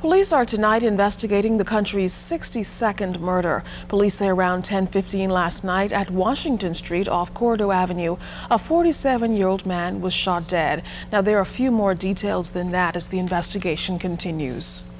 Police are tonight investigating the country's 62nd murder. Police say around 10:15 last night at Washington Street off Cordo Avenue, a 47-year-old man was shot dead. Now, there are a few more details than that as the investigation continues.